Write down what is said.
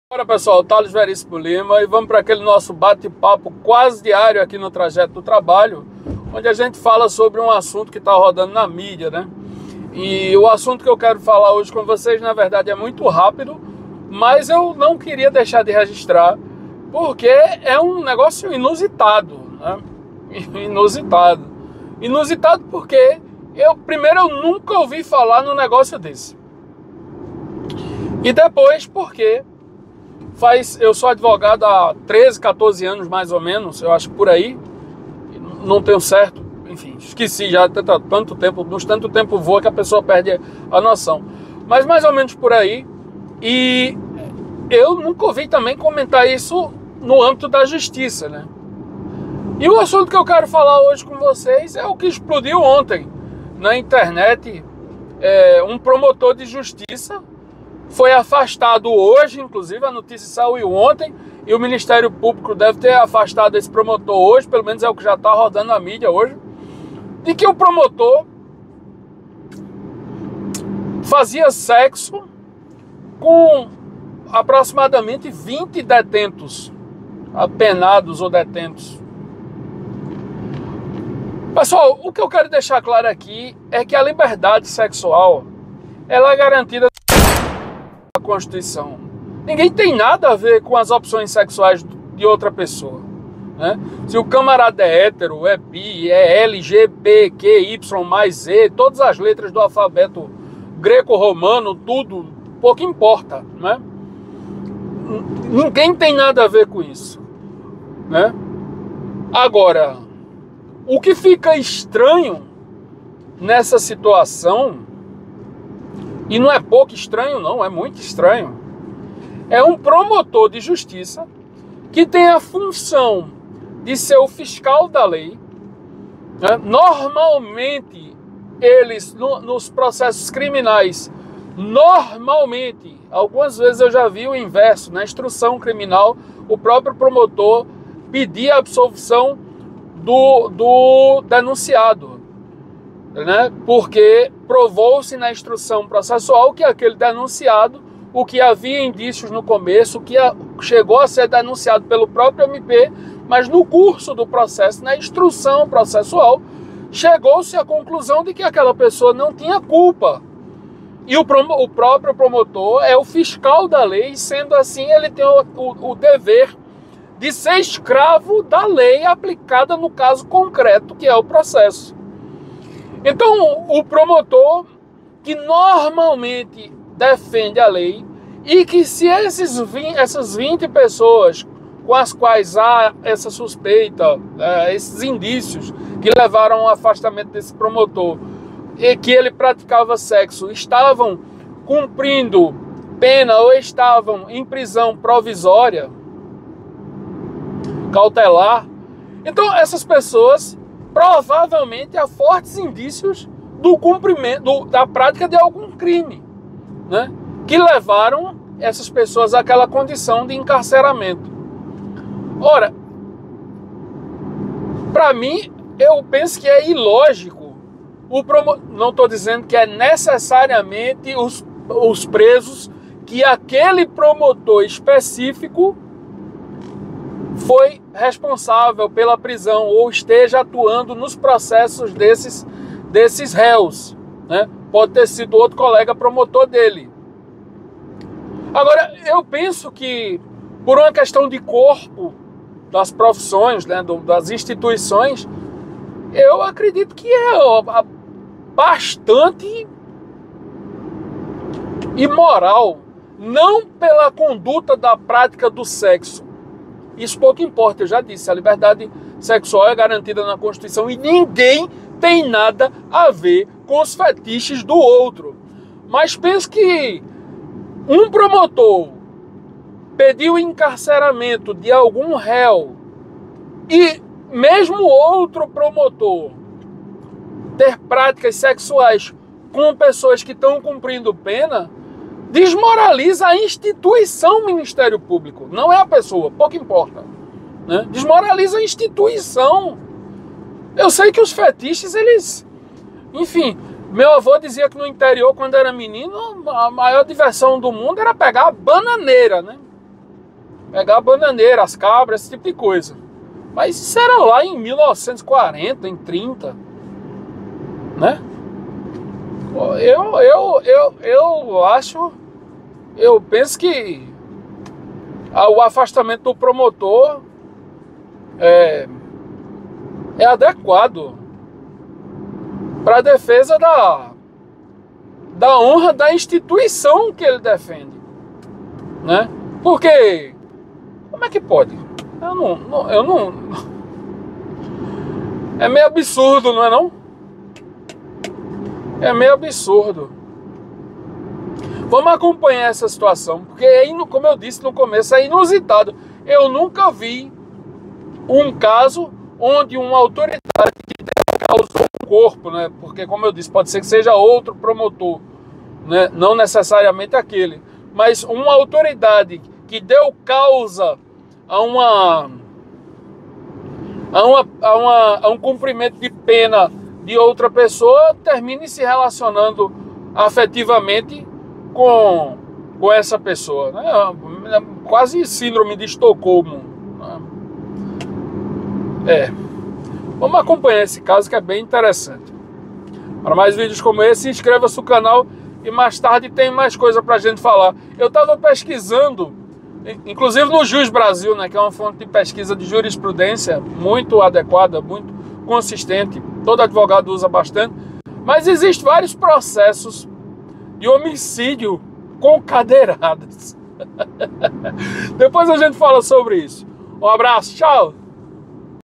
Olá pessoal, Thales Veríssimo Lima e vamos para aquele nosso bate-papo quase diário aqui no Trajeto do Trabalho, onde a gente fala sobre um assunto que está rodando na mídia, né? E o assunto que eu quero falar hoje com vocês, na verdade, é muito rápido, mas eu não queria deixar de registrar, porque é um negócio inusitado, né? Inusitado. Inusitado porque eu nunca ouvi falar num negócio desse. E depois porque eu sou advogado há 13, 14 anos mais ou menos, eu acho que por aí, não tenho certo, enfim, esqueci já tanto tempo voa que a pessoa perde a noção, mas mais ou menos por aí, e eu nunca ouvi também comentar isso no âmbito da justiça, né? E o assunto que eu quero falar hoje com vocês é o que explodiu ontem na internet. Um promotor de justiça foi afastado hoje, inclusive a notícia saiu ontem, e o Ministério Público deve ter afastado esse promotor hoje, pelo menos é o que já está rodando na mídia hoje, de que o promotor fazia sexo com aproximadamente 20 detentos, apenados ou detentos. Pessoal, o que eu quero deixar claro aqui é que a liberdade sexual, ela é garantida a Constituição. Ninguém tem nada a ver com as opções sexuais de outra pessoa, né? Se o camarada é hétero, é bi, é LGBTQY mais Z, todas as letras do alfabeto greco-romano, tudo, pouco importa, né? Ninguém tem nada a ver com isso, né? Agora, o que fica estranho nessa situação, e não é pouco estranho não, é muito estranho, é um promotor de justiça que tem a função de ser o fiscal da lei, né? Normalmente, eles, nos processos criminais, normalmente, algumas vezes eu já vi o inverso, na instrução criminal, o próprio promotor pedir a absolvição do denunciado, né? Porque provou-se na instrução processual que aquele denunciado, o que havia indícios no começo, que chegou a ser denunciado pelo próprio MP, mas no curso do processo, na instrução processual, chegou-se à conclusão de que aquela pessoa não tinha culpa. E o próprio promotor é o fiscal da lei, sendo assim, ele tem o dever de ser escravo da lei aplicada no caso concreto, que é o processo. Então, o promotor, que normalmente defende a lei, e que se essas 20 pessoas com as quais há essa suspeita, esses indícios que levaram ao afastamento desse promotor, e que ele praticava sexo, estavam cumprindo pena ou estavam em prisão provisória, cautelar, então essas pessoas provavelmente há fortes indícios do cumprimento, da prática de algum crime, né? Que levaram essas pessoas àquela condição de encarceramento. Ora, para mim, eu penso que é ilógico, não estou dizendo que é necessariamente os presos que aquele promotor específico foi responsável pela prisão ou esteja atuando nos processos desses réus, né? Pode ter sido outro colega promotor dele. Agora, eu penso que por uma questão de corpo das profissões, né, das instituições, eu acredito que é bastante imoral, não pela conduta da prática do sexo. Isso pouco importa, eu já disse, a liberdade sexual é garantida na Constituição e ninguém tem nada a ver com os fetiches do outro. Mas penso que um promotor pedir o encarceramento de algum réu e mesmo outro promotor ter práticas sexuais com pessoas que estão cumprindo pena, desmoraliza a instituição Ministério Público, não é a pessoa, pouco importa, né? Desmoraliza a instituição. Eu sei que os fetiches, eles... Enfim, meu avô dizia que no interior, quando era menino, a maior diversão do mundo era pegar a bananeira, né? pegar a bananeira, as cabras, esse tipo de coisa. Mas isso era lá em 1940, em 30, né? Eu acho, eu penso que o afastamento do promotor é adequado para a defesa da honra da instituição que ele defende, né? Porque como é que pode? Eu não. É meio absurdo, não é não? É meio absurdo. Vamos acompanhar essa situação, porque, como eu disse no começo, é inusitado. Eu nunca vi um caso onde uma autoridade causou um corpo, né? Porque, como eu disse, pode ser que seja outro promotor, né? Não necessariamente aquele, mas uma autoridade que deu causa a um cumprimento de pena de outra pessoa termine se relacionando afetivamente com essa pessoa, né? Quase síndrome de Estocolmo, né? Vamos acompanhar esse caso que é bem interessante. Para mais vídeos como esse, inscreva-se no canal e mais tarde tem mais coisa para a gente falar. Eu estava pesquisando, inclusive no Jus Brasil, né, que é uma fonte de pesquisa de jurisprudência muito adequada, muito consistente, todo advogado usa bastante, mas existem vários processos de homicídio com cadeiradas. Depois a gente fala sobre isso. Um abraço, tchau!